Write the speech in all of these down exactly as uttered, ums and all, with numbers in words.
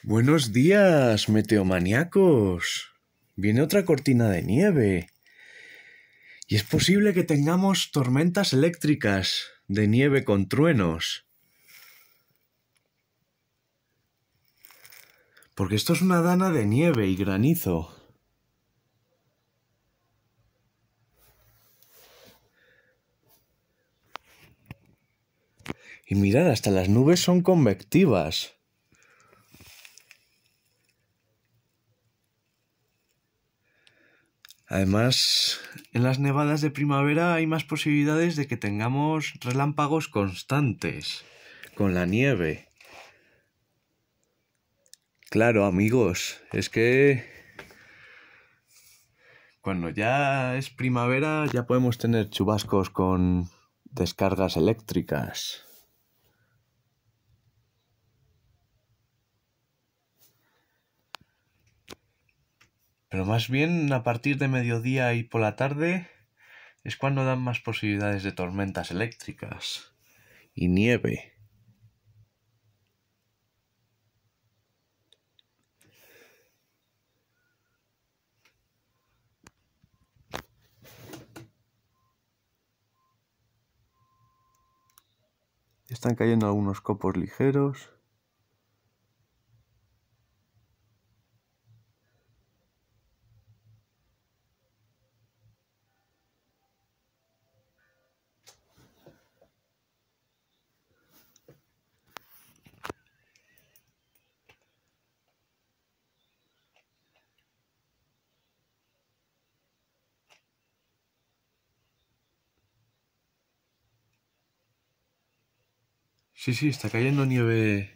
Buenos días, meteomaníacos. Viene otra cortina de nieve. Y es posible que tengamos tormentas eléctricas de nieve con truenos. Porque esto es una dana de nieve y granizo. Y mirad, hasta las nubes son convectivas. Además, en las nevadas de primavera hay más posibilidades de que tengamos relámpagos constantes con la nieve. Claro, amigos, es que cuando ya es primavera ya podemos tener chubascos con descargas eléctricas. Pero más bien a partir de mediodía y por la tarde es cuando dan más posibilidades de tormentas eléctricas y nieve. Están cayendo algunos copos ligeros. Sí, sí, está cayendo nieve...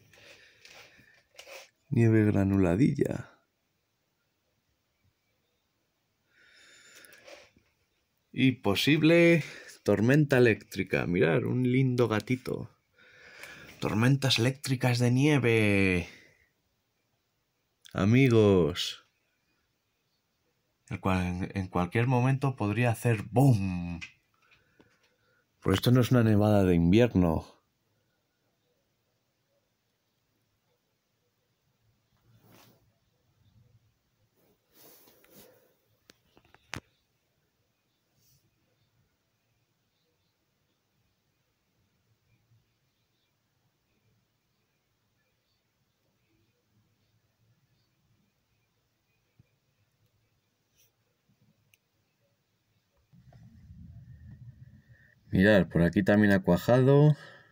nieve granuladilla. Y posible tormenta eléctrica. Mirad, un lindo gatito. Tormentas eléctricas de nieve. Amigos. El cual en cualquier momento podría hacer ¡boom! Pues esto no es una nevada de invierno. Mirad, por aquí también ha cuajado.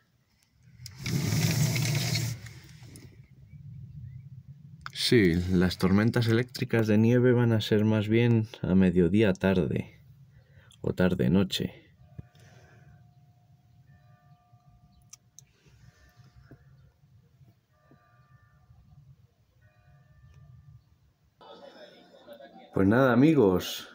Sí, las tormentas eléctricas de nieve van a ser más bien a mediodía tarde o tarde-noche. Pues nada, amigos.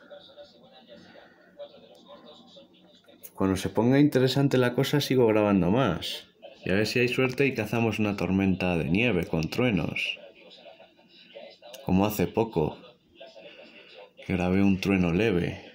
Cuando se ponga interesante la cosa sigo grabando más. Y a ver si hay suerte y cazamos una tormenta de nieve con truenos. Como hace poco, que grabé un trueno leve.